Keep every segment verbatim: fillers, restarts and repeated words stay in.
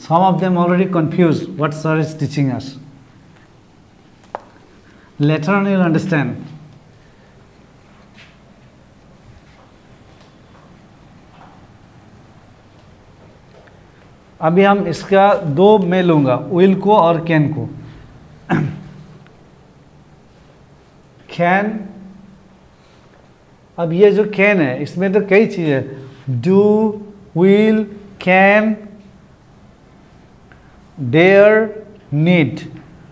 Some of them already confused what sir is teaching us. Later on you'll understand. अभी हम इसका दो में लूँगा, will को और can को। can, अब ये जो can है इसमें तो कई चीज़ें, do, will, can, dare, need.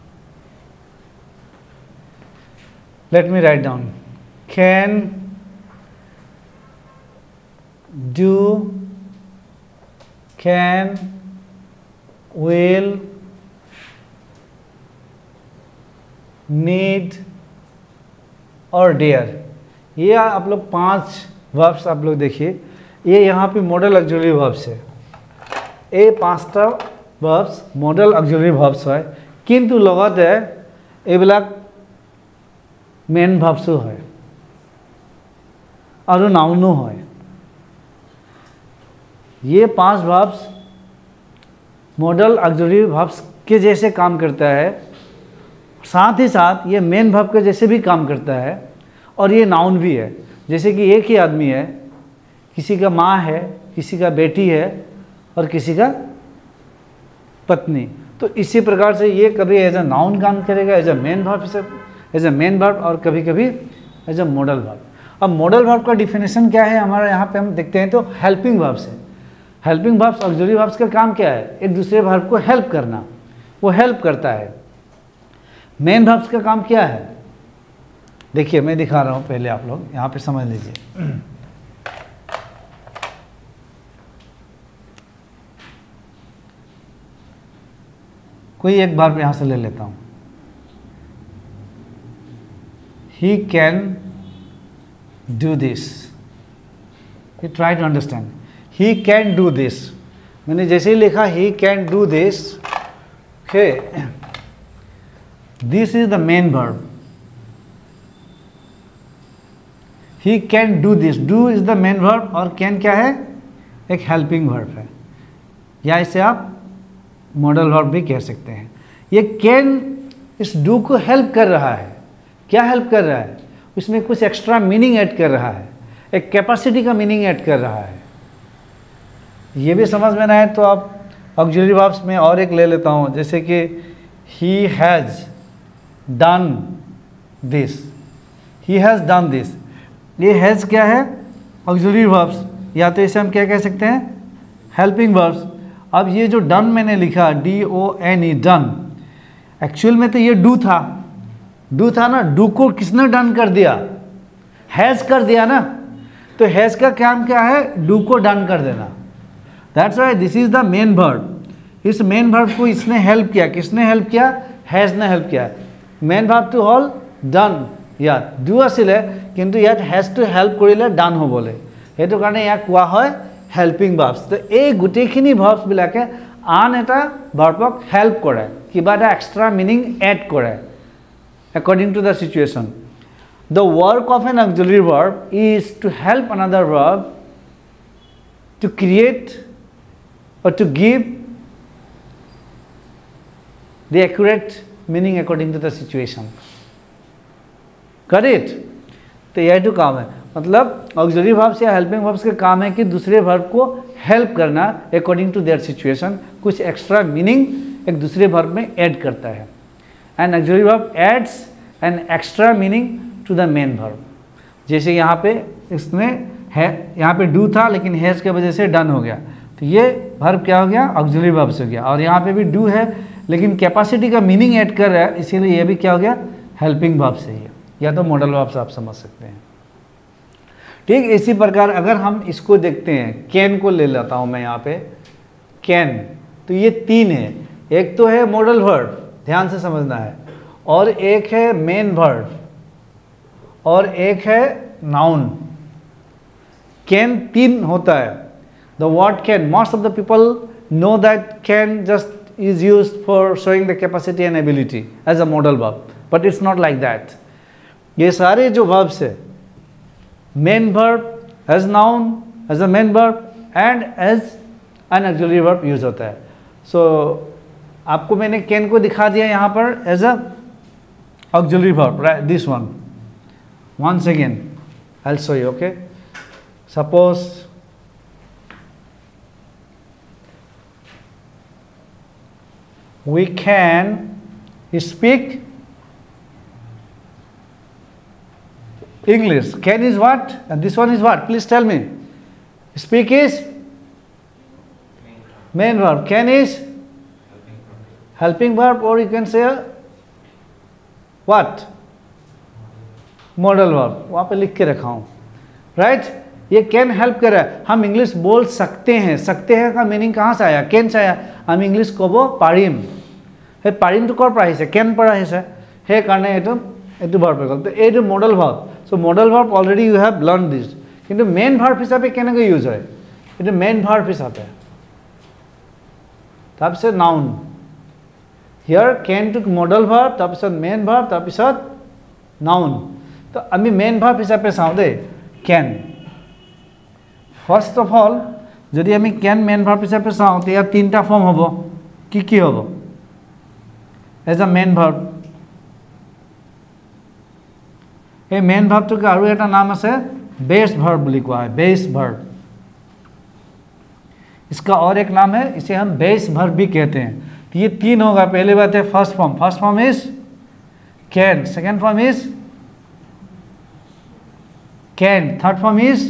Let me write down. Can, do, can, will, need और dare। ये आप लोग पांच वर्ब्स आप लोग देखिए, ये यहाँ पे मॉडल ऑक्सिलरी वर्ब्स है। ये पांचटा वर्ब्स मॉडल ऑक्सिलरी वर्ब्स है, किंतु लगते এইবিলাক मेन भार्ब्सो है और नाउनो है। ये पांच वर्ब्स मॉडल ऑक्सिलरी वर्ब्स के जैसे काम करता है, साथ ही साथ ये मेन वर्ब के जैसे भी काम करता है, और ये नाउन भी है। जैसे कि एक ही आदमी है, किसी का माँ है, किसी का बेटी है और किसी का पत्नी, तो इसी प्रकार से ये कभी एज अ नाउन काम करेगा, एज अ मेन वर्ब से एज अ मेन वर्ब, और कभी कभी एज अ मॉडल वर्ब। अब मॉडल वर्ब का डिफिनेशन क्या है हमारा यहाँ पे हम देखते हैं, तो हेल्पिंग वर्ब्स है। हेल्पिंग वर्ब्स ऑक्सिलरी वर्ब्स का काम क्या है? एक दूसरे वर्ब को हेल्प करना, वो हेल्प करता है। मेन वर्ब्स का काम क्या है? देखिए मैं दिखा रहा हूँ, पहले आप लोग यहाँ पे समझ लीजिए। कोई एक वर्ब यहाँ से ले लेता हूँ, he can do this. You try to understand. He can do this. मैंने जैसे ही लिखा he can do this, okay, this is the main verb. He can do this. Do is the main verb और can क्या है? एक helping verb है, या इसे आप मॉडल वर्ब भी कह सकते हैं। ये can इस do को हेल्प कर रहा है। क्या हेल्प कर रहा है? उसमें कुछ एक्स्ट्रा मीनिंग ऐड कर रहा है, एक कैपेसिटी का मीनिंग ऐड कर रहा है। ये भी समझ में ना आए तो आप ऑक्सिलरी वर्ब्स में और एक ले लेता हूँ, जैसे कि he has done this. he has done this. ये has क्या है? ऑक्सिलरी वर्ब्स, या तो इसे हम क्या कह सकते हैं? Helping verbs. अब ये जो डन मैंने लिखा D O N E, done, actual में तो ये डू था, डू था ना, डू को किसने डन कर दिया? हैज़ कर दिया ना। तो हैज़ का काम क्या है? डू को डन कर देना। That's why this is the main verb. इस मेन वर्ब को इसने हेल्प किया। किसने हेल्प किया? हैज़ ने हेल्प किया। मेन वर्ब टू हॉल डन, याद डू आছিলে কিন্তু ইয়াত हैज़ टू हेल्प কৰিলে ডান হ'বলৈ, সেইটো কাৰণে ইয়াক কোৱা হয় হেল্পিং ভাৰ্বছ। তো এই গোটেইখিনি ভাৰ্বছবিলাকে আন এটা ভাৰ্বক হেল্প কৰে, কিবা এটা এক্সট্ৰা মিনিং এড কৰে according to the situation. The work of an auxiliary verb is to help another verb to create or to give the accurate meaning according to the situation. Got it? तो यह तो काम है, मतलब auxiliary verbs या helping verbs का काम है कि दूसरे वर्ब को हेल्प करना अकॉर्डिंग टू देयर सिचुएशन, कुछ एक्स्ट्रा मीनिंग एक दूसरे वर्ब में ऐड करता है। And auxiliary verb adds an extra meaning to the main verb. जैसे यहाँ पे इसमें है, यहाँ पे डू था लेकिन हैज़ की वजह से डन हो गया, तो ये वर्ब क्या हो गया? ऑक्सिलरी वर्ब हो गया। और यहाँ पे भी डू है लेकिन कैपेसिटी का मीनिंग ऐड कर रहा है, इसीलिए ये भी क्या हो गया? हेल्पिंग वर्ब से ही है, या तो मॉडल वर्ब से आप समझ सकते हैं। ठीक इसी प्रकार अगर हम इसको देखते हैं, कैन को ले लेता हूँ मैं यहाँ पे, कैन, तो ये तीन है। एक तो है मॉडल वर्ब, ध्यान से समझना है, और एक है मेन वर्ब, और एक है नाउन। कैन तीन होता है। The word can, most of the people know that can just is used for showing the capacity and ability as a modal verb, but it's not like that. ये सारे जो verbs है, main verb as noun, as a main verb and as an auxiliary verb use होता है। सो so, आपको मैंने can को दिखा दिया यहाँ पर as a auxiliary verb, right, this one. Once again I'll show you. Okay, suppose we can speak English. Can is what, and this one is what? Please tell me. Speak is main verb. Can is helping verb, or you can say what? Modal verb. वहाँ पे लिख के रखा हूँ, right. ये can help कर रहा है. हम इंग्लिश बोल सकते हैं. सकते हैं का मीनिंग कहाँ से आया? कैन से आया. हम इंग्लिश কব পাৰিম. সেই পাৰিমটো ক'ৰ পৰা আহিছে? কেন পৰা আহিছে. সেইকাৰণে এইটো এইটো ভাৰ্ব হৈ গ'ল. তো এইটো modal verb. So' modal verb already you have learn this. কিন্তু মেইন ভাৰ্ব হিচাপে কেনেকৈ ইউজ হয়? এইটো মেইন ভাৰ্ব হিচাপে. তাৰপিছত নাউন. হিয়াৰ কেনটো মডেল ভাৰ্ব, তাৰপিছত মেইন ভাৰ্ব, তাৰপিছত নাউন. তো আমি মেইন ভাৰ্ব হিচাপে চাওঁ দেই কেন. ফাৰ্ষ্ট অফ অল যদি আমি কেন মেইন ভাৰ্ব হিচাপে চাওঁ তেতিয়া তিনিটা ফৰ্ম হ'ব. কি কি হ'ব? As a main verb. এই মেইন ভাৰ্বটোকে আৰু এটা নাম আছে बेस वर्ब বুলি কোৱা হয়. Base verb. इसका और एक नाम है, इसे हम बेस वर्ब भी कहते हैं. तो ये तीन होगा. पहली बात है first form. First form is can. Second form is can. Third form is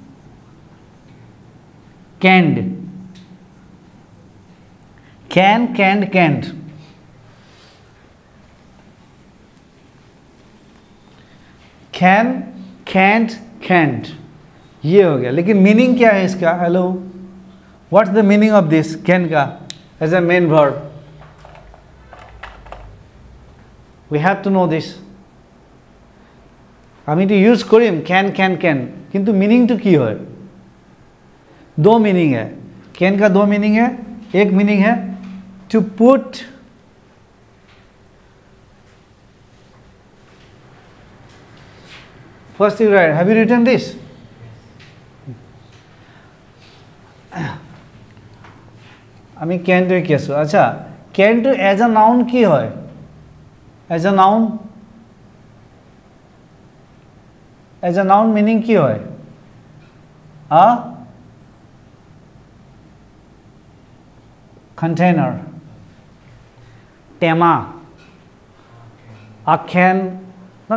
canned. Can, canned, canned. Can, can't, can't. ये हो गया. लेकिन मीनिंग क्या है इसका? Hello, what's the meaning of this can का as a main verb? We have to know this. আমি তো ইউজ করিম ক্যান ক্যান ক্যান, কিন্তু मीनिंग तो की है? दो मीनिंग है. कैन का दो मीनिंग है. एक मीनिंग है to put first you write. Have you written this? আমি ক্যান তো কি আছো. আচ্ছা, ক্যান তো এজ আ নাউন কি হয়? As a noun as a noun meaning की है? A container. टेमा, आख्यान ना,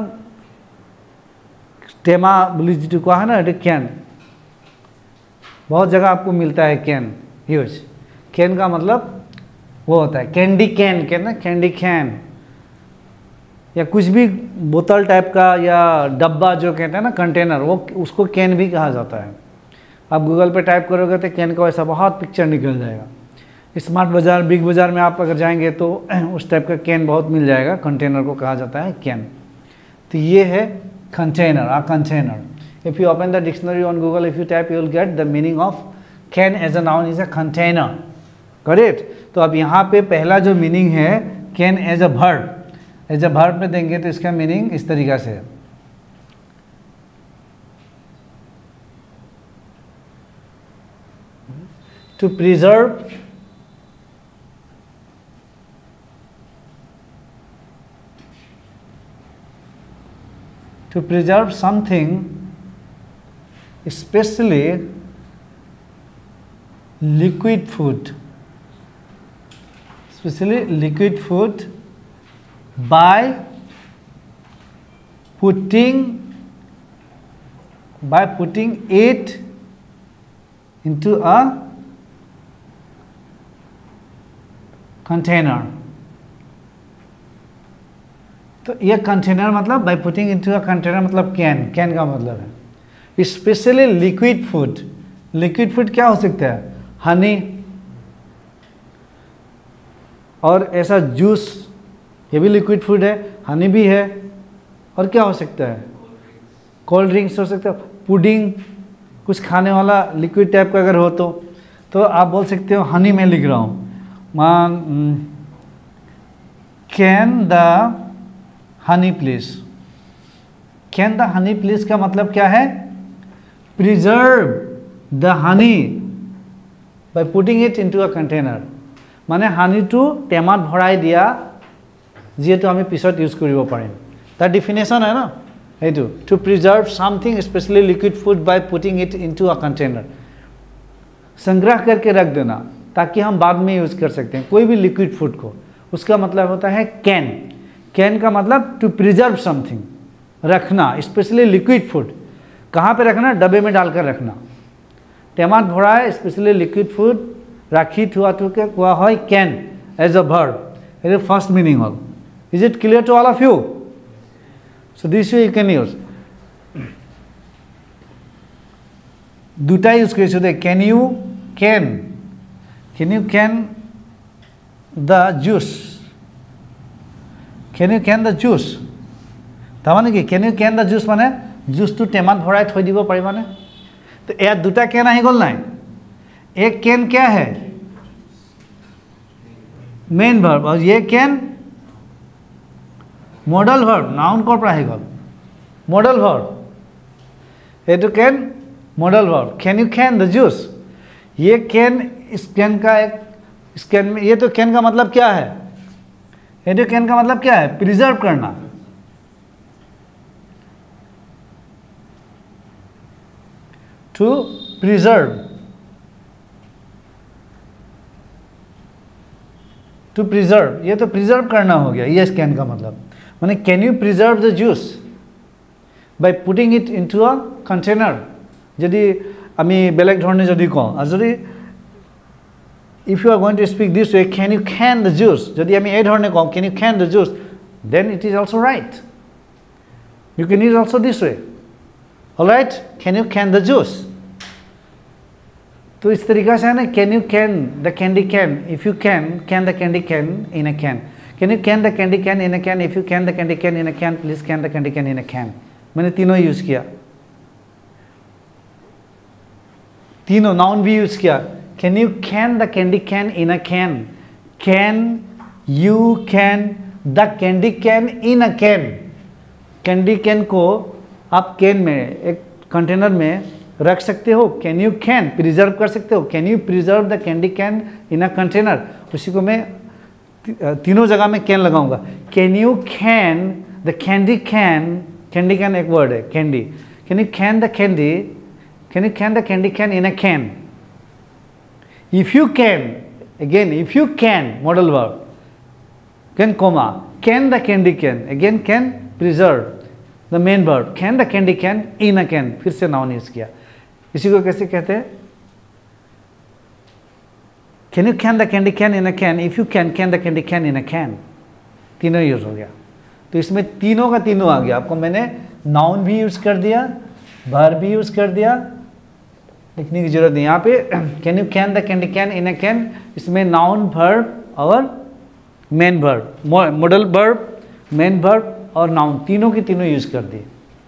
टेमा बोली जी कहा है ना, इट कैन. बहुत जगह आपको मिलता है कैन यूज. कैन का मतलब वो होता है कैंडी कैन. कैन ना, कैंडी कैन, या कुछ भी बोतल टाइप का या डब्बा जो कहते हैं ना, कंटेनर, वो उसको कैन भी कहा जाता है. आप गूगल पे टाइप करोगे तो कैन का वैसा बहुत पिक्चर निकल जाएगा. स्मार्ट बाज़ार, बिग बाज़ार में आप अगर जाएंगे तो उस टाइप का कैन बहुत मिल जाएगा. कंटेनर को कहा जाता है कैन. तो ये है container, a container. If you open the dictionary on Google, if you type, you will get the meaning of can as a noun is a container. Correct. तो अब यहाँ पे पहला जो मीनिंग है can as a verb, as a verb में देंगे तो इसका मीनिंग इस तरीका से है. To preserve, to preserve something, specially liquid food, specially liquid food, by putting by putting it into a container. तो ये कंटेनर मतलब by putting into a container मतलब कैन. कैन का मतलब है specially liquid food. Liquid food क्या हो सकता है? हनी, और ऐसा जूस, ये भी लिक्विड फूड है. हनी भी है. और क्या हो सकता है? कोल्ड ड्रिंक्स हो सकता है. पुडिंग, कुछ खाने वाला लिक्विड टाइप का अगर हो तो तो आप बोल सकते हो हनी में लिख रहा हूँ. मान can the honey please. Can the honey please का मतलब क्या है? Preserve the honey by putting it into a container. माने हानिटो टेमात भराई दिया जेहेतु आमी पिছত यूज करिब पारिम तार डेफिनेशन है ना एटू to preserve something specially liquid food by putting it into a container संग्रह करके रख देना ताकि हम बाद में यूज कर सकते हैं कोई भी लिक्विड फूड को उसका मतलब होता है कैन कैन का मतलब टू प्रिजर्व समथिंग रखना स्पेशली लिक्विड फूड कहाँ पे रखना डब्बे में डालकर रखना टेमात भरा है स्पेशली लिक्विड फूड राखी थुआ थुके कोआ है can as a verb it is first meaning हल is it clear to all of you so this way you can use दुटा यूज करिছো दे can you can can you can the juice can you can the juice तार कि can you can the juice माने juice तो टेमात भराई थई দিব पारि माने तो यार दुटा कैन आहि गल नाइ एक कैन क्या है मेन वर्ब और ये कैन मॉडल वर्ब नाउन कोर पर आहि गल मॉडल वर्ब ये तो can modal verb can you can the juice ये कैन इस कैन का एक इस कैन में ये तो कैन का मतलब क्या है ये तो कैन का मतलब क्या है प्रिजर्व करना टू प्रिजर्व टू प्रिजर्व ये तो प्रिजर्व करना हो गया ये कैन का मतलब माने can you preserve the juice by putting it into a container यदि आमी बेलेग धरणे यदि कওঁ और यदि if you are going to speak this way can you can the juice यदि आमी ए धरणे कওঁ can you can the juice then it is also right you can use also this way alright can you can the juice तो इस तरीका से है ना can you can the candy can if you can can the candy can in a can can you can the candy can in a can if you can the candy can in a can please can the candy can in a can मैंने तीनों use किया तीनों noun भी use किया can you can the candy can in a can can you can the candy can in a can candy can को आप can में एक कंटेनर में रख सकते हो कैन यू कैन प्रिजर्व कर सकते हो can you preserve the candy can in a container उसी को मैं तीनों जगह में कैन लगाऊंगा can you can the candy can candy can एक वर्ड है candy can you can the candy can you can the candy can in a can if you can again if you can modal verb can comma can the candy can again can preserve the main verb can the candy can in a can फिर से noun use किया इसी को कैसे कहते हैं can you can the candy can in a can if you can can the candy can in a can तीनों use हो गया तो इसमें तीनों का तीनों आ गया आपको मैंने नाउन भी यूज कर दिया वर्ब भी यूज कर दिया लिखने की जरूरत नहीं यहाँ पे can you can the candy can in a can इसमें नाउन वर्ब और main verb modal verb main verb और नाउन तीनों की तीनों यूज कर दिए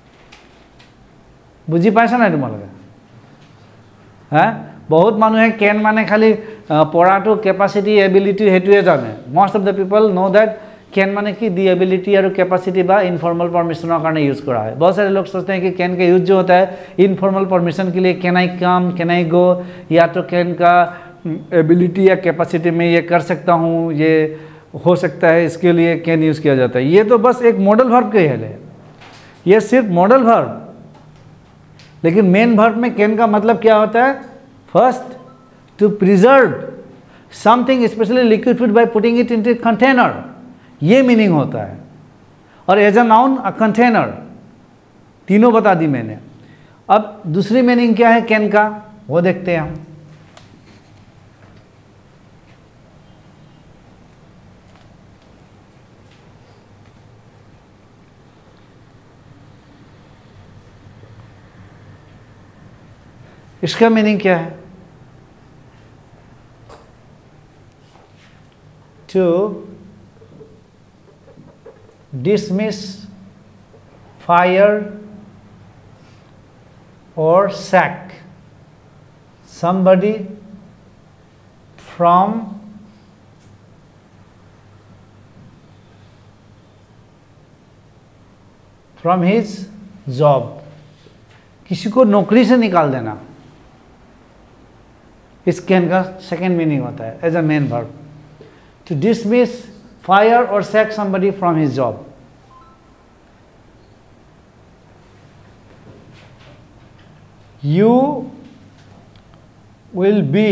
बुझी पाइसा ना तुम्हारे हाँ बहुत मानुहे कैन माने खाली पढ़ाटो कैपासिटी एबिलिटी हेतुए जाने most of the people know that can माने कि दी एबिलिटी और कैपासिटी बा इनफॉर्मल परमिशनों कारण यूज करा है बहुत सारे लोग सोचते हैं कि कैन का यूज जो होता है इनफॉर्मल परमिशन के लिए can I come can I गो या तो कैन का एबिलिटी या कैपेसिटी में ये कर सकता हूँ ये हो सकता है इसके लिए कैन यूज़ किया जाता है ये तो बस एक मॉडल वर्ब के है ये सिर्फ मॉडल वर्ब लेकिन मेन वर्ब में कैन का मतलब क्या होता है first to preserve something specially liquid food by putting it into container ये मीनिंग होता है और as a noun a container तीनों बता दी मैंने अब दूसरी मीनिंग क्या है कैन का वो देखते हैं हम इसका मीनिंग क्या है to dismiss, fire or sack somebody from from his job किसी को नौकरी से निकाल देना इस कैन का सेकेंड मीनिंग होता है as a main verb to dismiss, fire or sack somebody from his job. You will be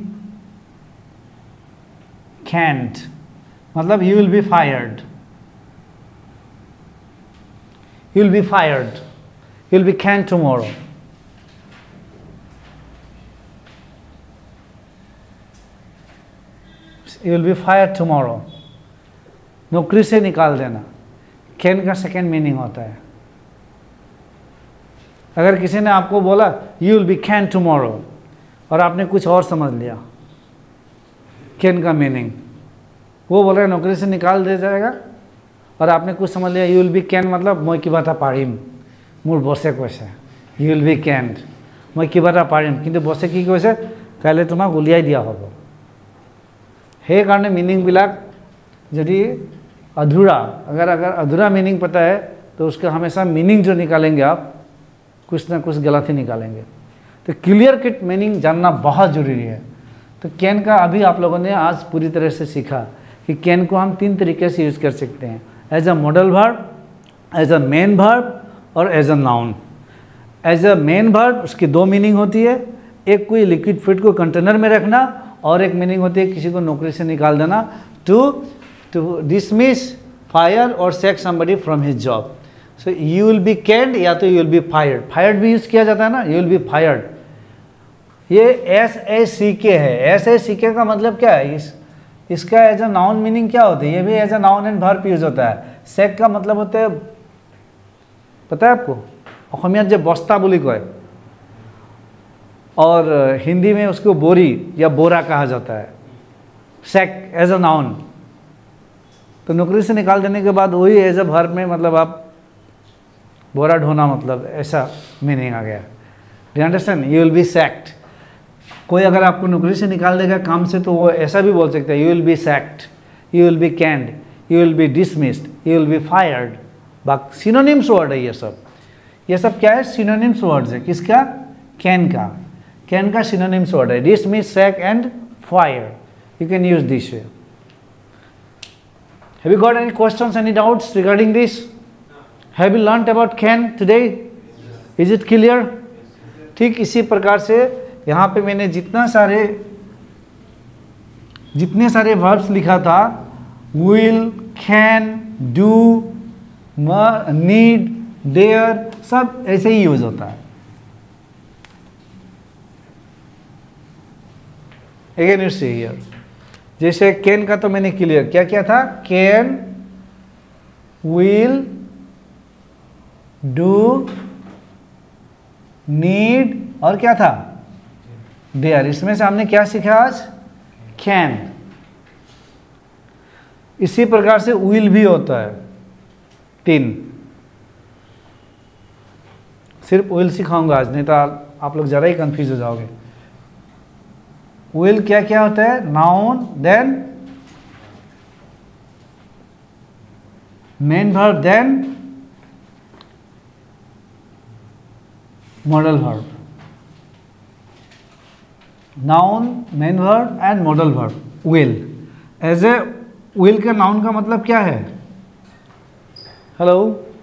canned, मतलब you will be fired. You will be fired. You will be canned tomorrow. You will be fired tomorrow. नौकरी से निकाल देना, can का second meaning होता है. अगर किसी ने आपको बोला you will be can tomorrow और आपने कुछ और समझ लिया कैन का मीनिंग, वो बोल रहे नौकरी से निकाल दे जाएगा और आपने कुछ समझ लिया यू विल बी कैन मतलब मैं किबा এটা পাৰিম মোৰ বছে কৈছে यू विल बी कैन्ड मैं किबा এটা পাৰিম কিন্তু বছে কি কৈছে কাইলৈ তোমাক উলিয়াই দিয়া হ'ব. সেই কাৰণে मीनिंगবিলাক यदि अधूरा अगर अगर अधूरा मीनिंग पता है तो उसका हमेशा मीनिंग जो निकालेंगे आप कुछ ना कुछ गलत ही निकालेंगे. तो क्लियर कट मीनिंग जानना बहुत ज़रूरी है. तो कैन का अभी आप लोगों ने आज पूरी तरह से सीखा कि कैन को हम तीन तरीके से यूज़ कर सकते हैं, as a modal verb, as a main verb और as a noun. As a main verb उसकी दो मीनिंग होती है, एक कोई लिक्विड फूड को कंटेनर में रखना और एक मीनिंग होती है किसी को नौकरी से निकाल देना, टू टू डिसमिस, फायर और sack somebody from his job. So you will be canned या तो you will be fired. Fired भी यूज़ किया जाता है ना, यू विल बी फायर्ड. ये एस ए सी के है. एस ए सी के का मतलब क्या है, इस इसका एज अ नाउन मीनिंग क्या होती है, ये भी as a noun and verb use होता है. सैक का मतलब होता है पता है आपको, অসমীয়াত जो बस्ता बोली कहे और हिंदी में उसको बोरी या बोरा कहा जाता है. Sack as a noun. तो नौकरी से निकाल देने के बाद वही एज अ वर्ब में मतलब आप बोरा ढोना मतलब ऐसा मीनिंग आ गया. Do you understand? You will be sacked. कोई अगर आपको नौकरी से निकाल देगा काम से तो वो ऐसा भी बोल सकता है you will be sacked, you will be canned, you will be dismissed, you will be fired. बाकी सिनोनिम्स वर्ड है ये सब. ये सब क्या है? सिनोनिम्स वर्ड्स है. किसका? कैन का. कैन का सिनोनिम्स वर्ड है dismiss, sack and fire. You can use this way. Have you got any questions, any doubts regarding this? Have you learnt about can today? Is it clear? ठीक इसी प्रकार से यहाँ पे मैंने जितना सारे जितने सारे verbs लिखा था, will, can, do, need, dare, सब ऐसे ही यूज होता है. Again you see here. जैसे कैन का तो मैंने क्लियर क्या क्या था, कैन, विल, डू, नीड और क्या था, डेयर. इसमें से हमने क्या सीखा आज? कैन. इसी प्रकार से विल भी होता है तीन. सिर्फ विल सिखाऊंगा आज, नहीं तो आप लोग ज़रा ही कंफ्यूज हो जाओगे. विल क्या क्या होता है? Noun, then main verb, then modal verb. Noun, main verb and modal verb. Will as a will का नाउन का मतलब क्या है? हेलो,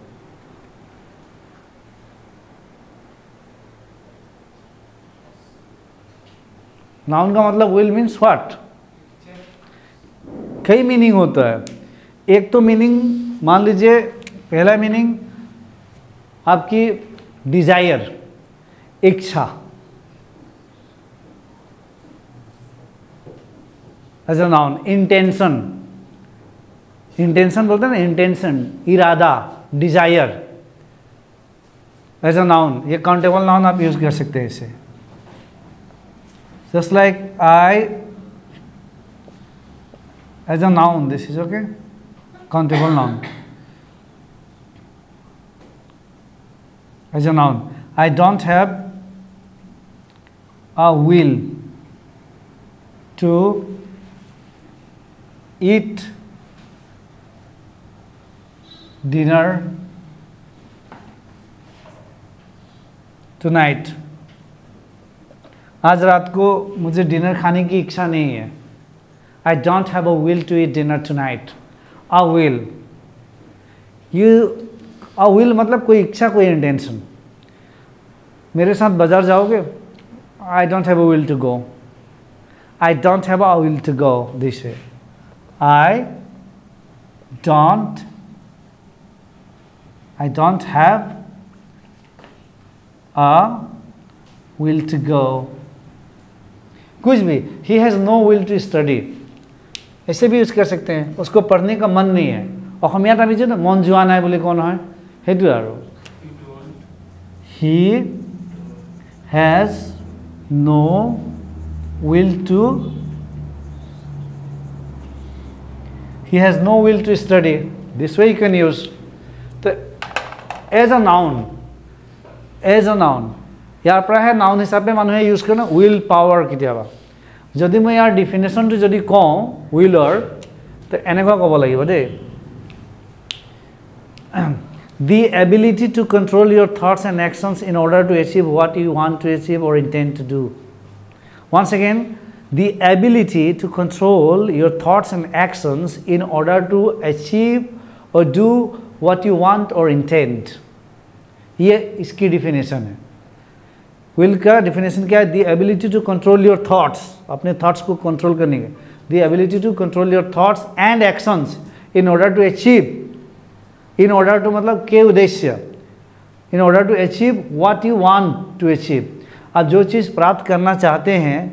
नाउन का मतलब विल मीन्स व्हाट. कई मीनिंग होता है. एक तो मीनिंग मान लीजिए, पहला मीनिंग आपकी डिजायर, इच्छा, as a noun. Intention, intention बोलते हैं ना, इंटेंशन, इरादा, डिजायर एज अ नाउन. ये काउंटेबल नाउन आप यूज कर सकते हैं इसे. Just like I as a noun, this is okay, countable noun. As a noun, I don't have a will to eat dinner tonight. आज रात को मुझे डिनर खाने की इच्छा नहीं है. I don't have a will to eat dinner tonight. A will. You a will मतलब कोई इच्छा, कोई इंटेंशन. मेरे साथ बाजार जाओगे? I don't have a will to go. I don't have a will to go this way. I don't I don't have a will to go. कुछ भी. He has no will to study. ऐसे भी use कर सकते हैं. उसको पढ़ने का मन नहीं है. অসমীয়াত আমি যে মন যোৱা নাই বুলি কোৱা নহয়, সেইটো আৰু. He has no will to he has no will to study. This way you can use. So, as a noun, as a noun, ইয়াৰ পৰা হে নাউন হিচাপে মানুহে ইউজ কৰে না উইল পাৱাৰ কেতিয়াবা. যদি মই ইয়াৰ ডিফিনেশ্যনটো যদি কওঁ উইলৰ, তো এনেকুৱা ক'ব লাগিব দেই. The ability to control your thoughts and actions in order to achieve what you want to achieve or intend to do. Once again, the ability to control your thoughts and actions in order to achieve or do what you want or intend. ये इसकी definition है. Will का definition क्या है? The ability to control your thoughts, अपने thoughts को control करने के. The ability to control your thoughts and actions in order to achieve. In order to मतलब के उद्देश्य. In order to achieve what you want to achieve. आप जो चीज़ प्राप्त करना चाहते हैं,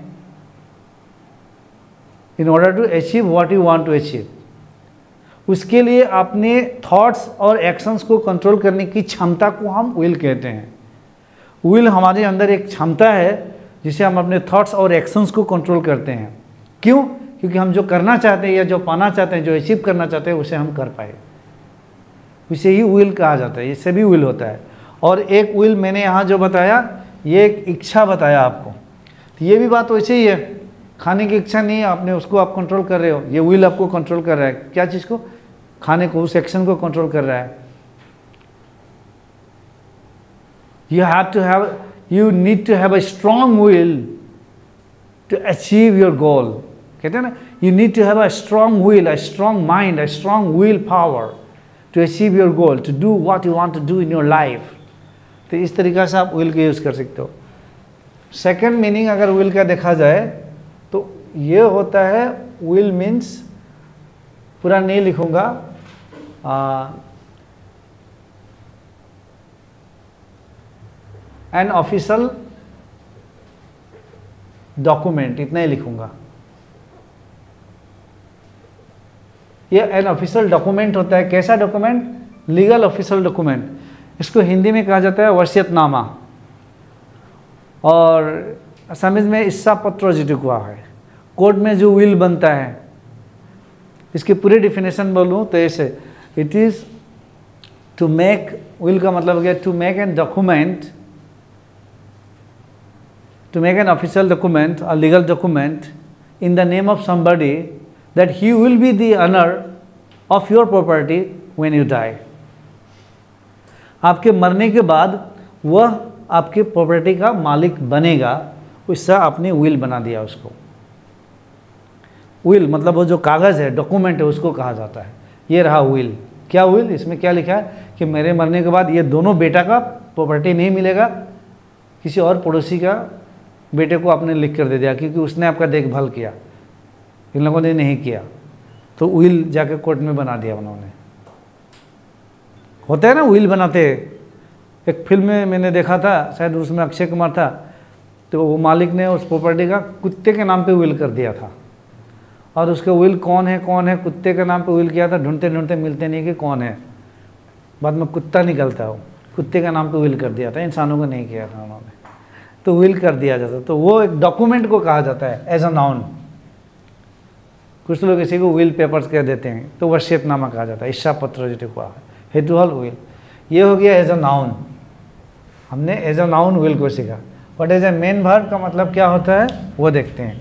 in order to achieve what you want to achieve, उसके लिए अपने thoughts और actions को control करने की क्षमता को हम will कहते हैं. will हमारे अंदर एक क्षमता है जिसे हम अपने thoughts और actions को control करते हैं. क्यों? क्योंकि हम जो करना चाहते हैं या जो पाना चाहते हैं, जो achieve करना चाहते हैं, उसे हम कर पाए. उसे ही will कहा जाता है. इससे भी will होता है. और एक will मैंने यहाँ जो बताया, ये एक इच्छा बताया आपको. तो ये भी बात वैसे ही है. खाने की इच्छा नहीं है, आपने उसको आप कंट्रोल कर रहे हो. ये will आपको कंट्रोल कर रहा है. क्या चीज़ को? खाने को, उस एक्शन को कंट्रोल कर रहा है. You have to have, you need to have a strong will to achieve your goal. कहते हैं ना, you need to have a strong will, a strong mind, a strong will power to achieve your goal, to do what you want to do in your life. तो इस तरीक़ा से आप will का use कर सकते हो. सेकेंड मीनिंग अगर will का देखा जाए तो ये होता है, will means, पूरा नहीं लिखूँगा, एन ऑफिशियल डॉक्यूमेंट, इतना ही लिखूँगा. ये एन ऑफिशियल डॉक्यूमेंट होता है. कैसा डॉक्यूमेंट? Legal official document. इसको हिंदी में कहा जाता है वसीयतनामा, और असमीज में इस्सा पत्र जिसे हुआ है. कोर्ट में जो विल बनता है, इसकी पूरी डिफिनेशन बोलूँ तो ऐसे, it is to make, will का मतलब हो गया to make an document, to make an official document, a legal document in the name of somebody that he will be the owner of your property when you die. आपके मरने के बाद वह आपके प्रॉपर्टी का मालिक बनेगा. उससे आपने विल बना दिया उसको. विल मतलब वो जो कागज़ है, डॉक्यूमेंट है, उसको कहा जाता है. ये रहा विल. क्या विल? इसमें क्या लिखा है कि मेरे मरने के बाद ये दोनों बेटा का प्रॉपर्टी नहीं मिलेगा, किसी और पड़ोसी का बेटे को आपने लिख कर दे दिया क्योंकि उसने आपका देखभाल किया, इन लोगों ने नहीं किया. तो विल जाके कोर्ट में बना दिया उन्होंने. होता है ना विल बनाते. एक फिल्म में मैंने देखा था, शायद उसमें अक्षय कुमार था, तो वो मालिक ने उस प्रॉपर्टी का कुत्ते के नाम पे विल कर दिया था. और उसके विल कौन है कौन है, कुत्ते के नाम पे विल किया था. ढूंढते ढूंढते मिलते नहीं कि कौन है. बाद में कुत्ता निकलता हो, कुत्ते का नाम पे विल कर दिया था, इंसानों को नहीं किया था उन्होंने. तो विल कर दिया जाता. तो वो एक डॉक्यूमेंट को कहा जाता है एज अ नाउन. कुछ लोग इसी को विल पेपर्स कह देते हैं, तो वसीयतनामा कहा जाता है. इच्छा पत्र जो हुआ है, हेतुहल विल. ये हो गया एज अ नाउन. हमने एज अ नाउन विल को सीखा. But as a main verb का मतलब क्या होता है वो देखते हैं.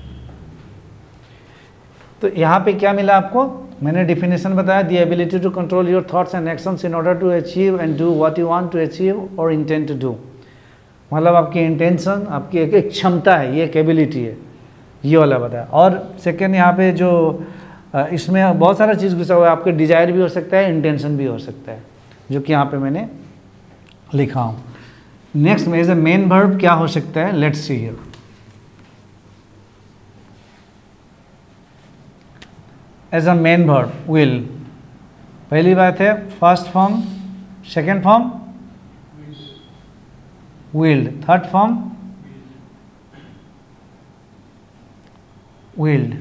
तो यहाँ पे क्या मिला आपको? मैंने डिफिनेशन बताया. The ability to control your thoughts and actions in order to achieve and do what you want to achieve और इंटेंड टू डू. मतलब आपकी इंटेंशन, आपकी एक क्षमता है, ये एक एबिलिटी है ये वाला बताया। और सेकेंड यहाँ पे जो इसमें बहुत सारा चीज़ घुसा हुआ है, आपके डिजायर भी हो सकता है, इंटेंशन भी हो सकता है, जो कि यहाँ पे मैंने लिखा हूँ। नेक्स्ट में एज अ मेन वर्ब क्या हो सकता है, let's see here. As a main verb will, पहली बात है first form, second form willed, third form willed।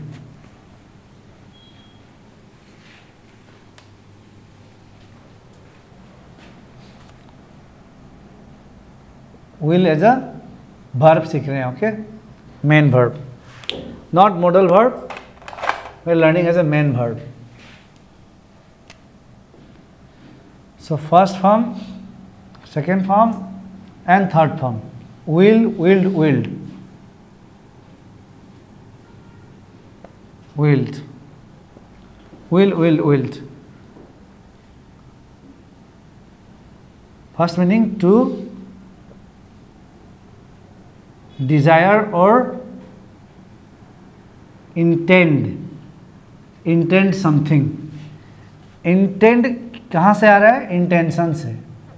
will as a verb सीख रहे हैं, okay, main verb, not modal verb, we are learning as a main verb. So first form, second form and third form, will, willed, willed, willed, will, will, willed. First meaning to desire or intend, intent something. Intent कहाँ से आ रहा है, intention से।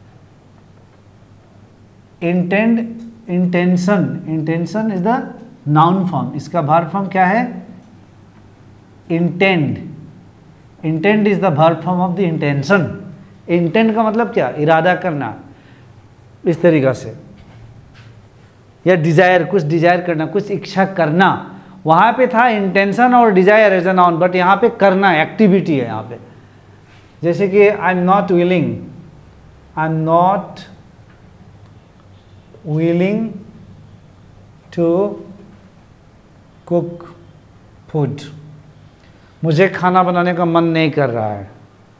Intent, intention, intention is the noun form, इसका verb form क्या है, intend. Intent is the verb form of the intention. Intent का मतलब क्या, इरादा करना, इस तरीक़ा से, या डिजायर, कुछ डिजायर करना, कुछ इच्छा करना। वहाँ पे था इंटेंशन और desire as a noun, but यहाँ पे करना, एक्टिविटी है यहाँ पे। जैसे कि I am not willing, I am not willing to cook food, मुझे खाना बनाने का मन नहीं कर रहा है।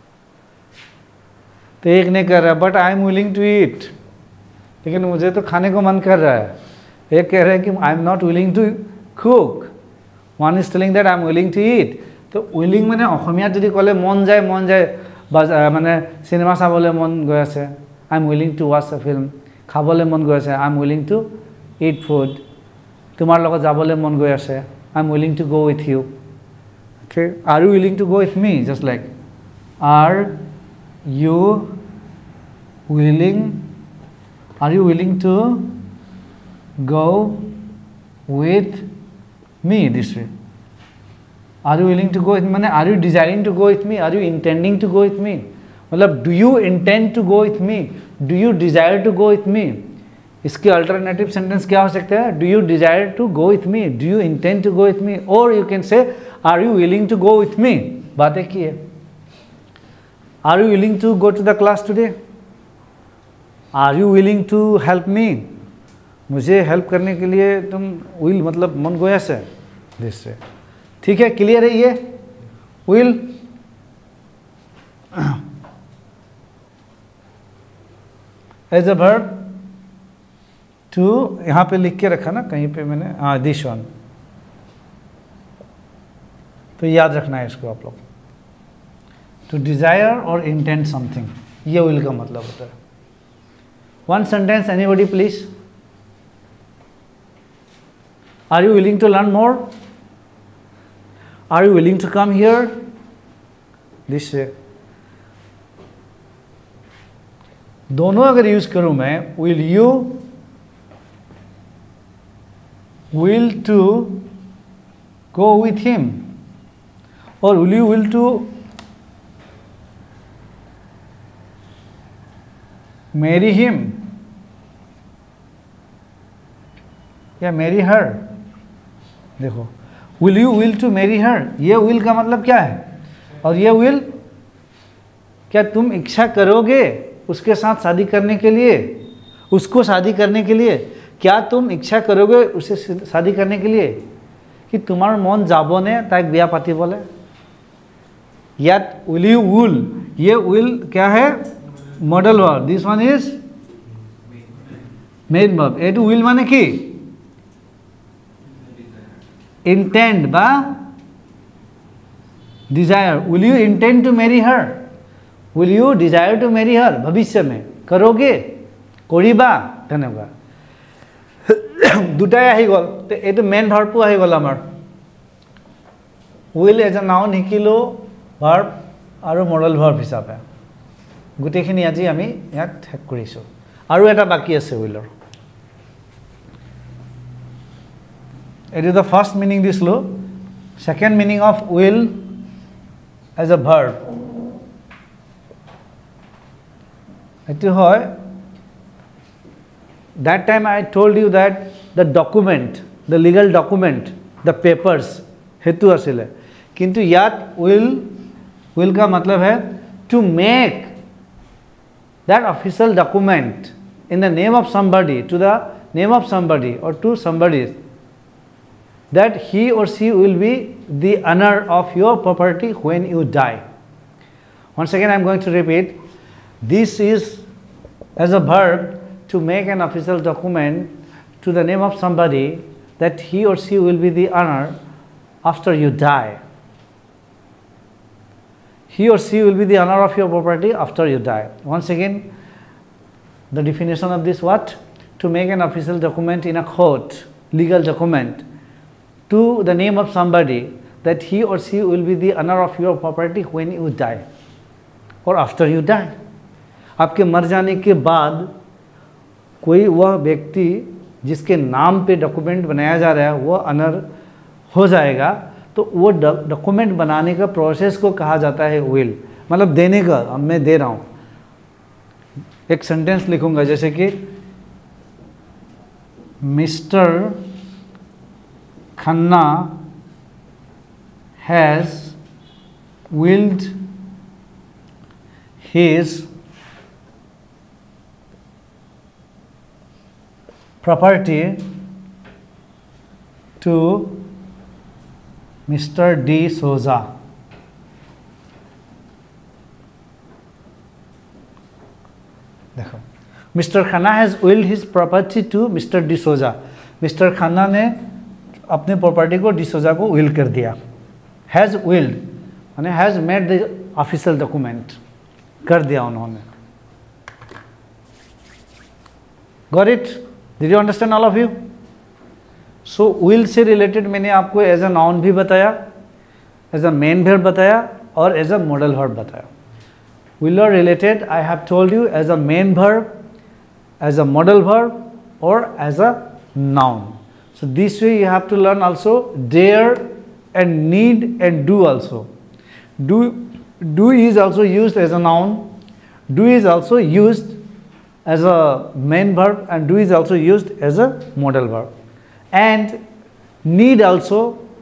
तो एक नहीं कर रहा, but I am willing to eat, लेकिन मुझे तो खाने को मन कर रहा है। एक कह रहे हैं कि I am not willing to cook, one is telling that I am willing to eat. तो विलिंग मैंने অসমীয়াত যদি ক'লে মন যায়, মন যায় মানে চিনেমা চাবলৈ মন গৈ আছে, I am willing to watch a film, খাবলৈ মন গৈ আছে, I am willing to eat food, তোমাৰ লগত যাবলৈ মন গৈ আছে, I am willing to go with you. Okay, are you willing to go with me, just like are you willing, are you willing to go with me this way? Are you willing to go with me? माने are you desiring to go with me? Are you intending to go with me? मतलब do you intend to go with me? Do you desire to go with me? इसके alternative sentence क्या हो सकता है, do you desire to go with me? Do you intend to go with me? Or you can say are you willing to go with me? बात एक ही है। Are you willing to go to the class today? Are you willing to help me? मुझे help करने के लिए तुम will, मतलब मन गोया से, दिस से, ठीक है, क्लियर है ये will. As a verb to, यहाँ पे लिख के रखा ना कहीं पे मैंने, हाँ दिस वन, तो याद रखना है इसको आप लोग। टू डिजायर और इंटेंट समथिंग, ये विल का मतलब होता है। One sentence anybody please. Are you willing to learn more? Are you willing to come here? This way. दोनों अगर यूज करूं मैं, will you, will to go with him, or will you will to marry him या marry her। देखो, will you will to marry her, ये will का मतलब क्या है, और ये will, क्या तुम इच्छा करोगे उसके साथ शादी करने के लिए, उसको शादी करने के लिए, क्या तुम इच्छा करोगे उसे शादी करने के लिए, कि तुम्हार मन जाबने ताक बिया पाती बोले, या will you will, ये will क्या है, modal verb, this one is main verb. ए टू will माने की इंटेंड बा डिजायर। Will you intend to marry her, will you desire to marry her, भविष्य में करोगे, करिबा, धन्यवाद। दुटाई आহি गल, तो ये मेन भार्बটো आহি गल आमार। উইল এজ এ নাউন শিকিলোঁ ভাৰ্ব আৰু মডেল ভাৰ্ব হিচাপে গোটেইখিনি আজি আমি ইয়াত শেষ কৰিছোঁ আৰু এটা বাকি আছে উইলৰ It is the first meaning দিছিলোঁ second meaning of will as a verb এটো হয় that time I told you that the document the legal document the papers हेतु आছিলে কিন্তু ইয়াত will will का मतलब है to make that official document in the name of somebody to the name of somebody or to somebody that he or she will be the owner of your property when you die. Once again I am going to repeat, this is as a verb to make an official document to the name of somebody that he or she will be the owner after you die. He or she will be the owner of your property after you die. Once again, the definition of this what? To make an official document in a court, legal document, to the name of somebody that he or she will be the owner of your property when you die or after you die. आपके मर जाने के बाद कोई वह व्यक्ति जिसके नाम पे डॉक्यूमेंट बनाया जा रहा है वो अनर हो जाएगा तो वो डॉक्यूमेंट बनाने का प्रोसेस को कहा जाता है विल मतलब देने का अब मैं दे रहा हूँ एक सेंटेंस लिखूंगा जैसे कि Mister Khanna has willed his property to Mister D. Souza. देखो Mister Khanna has willed his property to Mister D. Souza. मिस्टर खन्ना ने अपने प्रॉपर्टी को डिसोजा को विल कर दिया हैज़ विल्ड माने has made the official document कर दिया उन्होंने got it did you understand all of you so will से रिलेटेड मैंने आपको एज अ नाउन भी बताया एज अ मेन वर्ब बताया और एज अ मॉडल वर्ब बताया will are related I have told you as a main verb as a modal verb और as a noun So this way you have to learn also dare and need and do also. Do, do is also used as a noun. Do is also used as a main verb and do is also used as a modal verb. And need also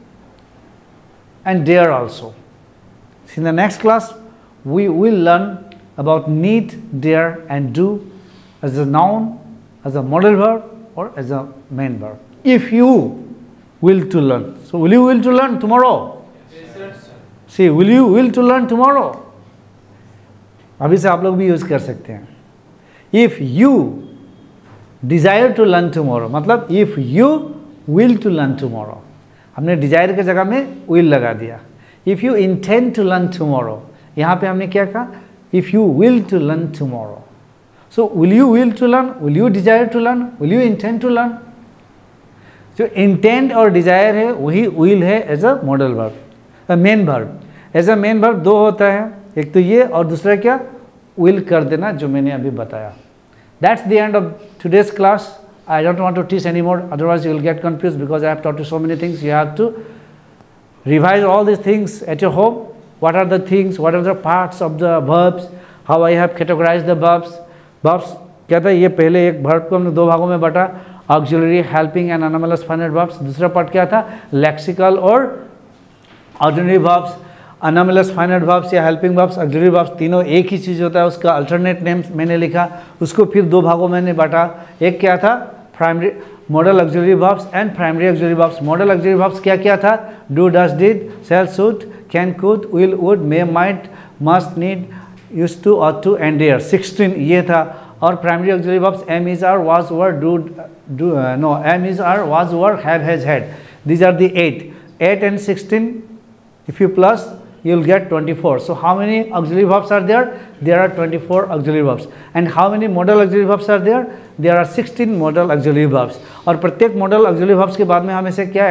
and dare also. So in the next class we will learn about need, dare and do as a noun, as a modal verb or as a main verb. If you will to learn. So will you will to learn tomorrow? Yes, sir. See, will you will to learn tomorrow? अभी से आप लोग भी use कर सकते हैं. If you desire to learn tomorrow, मतलब if you will to learn tomorrow. हमने desire की जगह में will लगा दिया. If you intend to learn tomorrow, यहाँ पे हमने क्या कहा? If you will to learn tomorrow. So will you will to learn? Will you desire to learn? Will you intend to learn? जो इंटेंट और डिजायर है वही विल है as a modal verb main verb as a main verb दो होता है एक तो ये और दूसरा क्या विल कर देना जो मैंने अभी बताया that's the end of today's class I don't want to teach any more otherwise you will get confuse because I have taught you so many things you have to revise all this things at your home what are the things what are the parts of the verbs how I have categorise the verbs verbs क्या था ये पहले एक verb को हमने दो भागों में बांटा auxiliary helping and anomalous finite verbs दूसरा पार्ट क्या था लेक्सिकल और ordinary verbs anomalous finite verbs या हेल्पिंग वर्ब्स ऑक्सिलरी वर्ब्स तीनों एक ही चीज़ होता है उसका अल्टरनेट नेम मैंने लिखा उसको फिर दो भागों में मैंने बांटा एक क्या था primary modal auxiliary verbs and primary auxiliary verbs modal auxiliary verbs क्या क्या था do does did shall should can could will would may might must need used to ought to and dare sixteen ये था और primary auxiliary verbs am is are was were do do uh, no am is are was were have has had these are the eight eight and sixteen if you plus you will get twenty-four so how many auxiliary verbs are there there are twenty-four auxiliary verbs and how many modal auxiliary verbs are there there are sixteen modal auxiliary verbs और प्रत्येक modal auxiliary verbs के बाद में हम इसे क्या active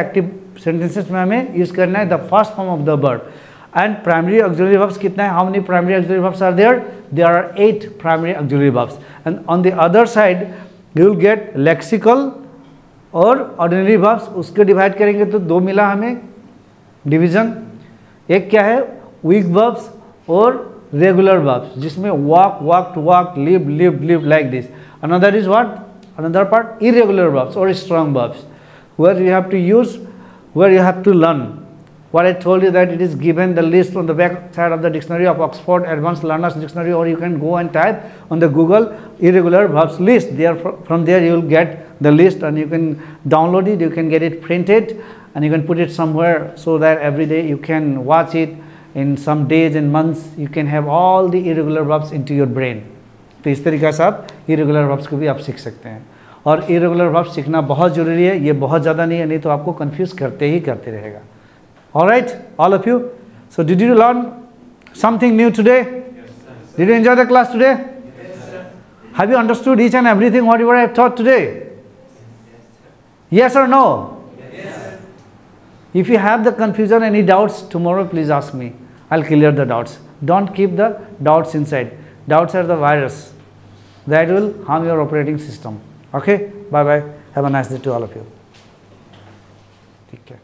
sentences में हमें यूज करना है the first form of the verb. And primary auxiliary verbs कितना है? How many primary auxiliary verbs are there? There are eight primary auxiliary verbs. And on the other side you will get lexical और ordinary verbs. उसके divide करेंगे तो दो मिला हमें division. एक क्या है? वीक वर्ब्स और रेगुलर वर्ब्स, जिसमें walk, walk to walk, live, live, live, like this. Another is what? Another part irregular verbs or strong verbs, where you have to use, where you have to learn. What I told you that it is given the list on the back side of the dictionary of Oxford Advanced Learners Dictionary, or you can go and type on the Google irregular verbs list. There, from there you will get the list and you can download it, you can get it printed and you can put it somewhere so that every day you can watch it. In some days and months you can have all the irregular verbs into your brain. तो इस तरीक़े से आप irregular verbs को भी आप सीख सकते हैं. और irregular verbs सीखना बहुत ज़रूरी है. ये बहुत ज़्यादा नहीं है, नहीं तो आपको confuse करते ही करते रहेगा. All right, all of you. So did you learn something new today? Yes, sir. Did you enjoy the class today? Yes, sir. Have you understood each and everything whatever I have taught today? Yes or no? Yes, sir. If you have the confusion, any doubts, tomorrow please ask me. I'll clear the doubts. Don't keep the doubts inside. Doubts are the virus that will harm your operating system. Okay? Bye bye. Have a nice day to all of you. Take care.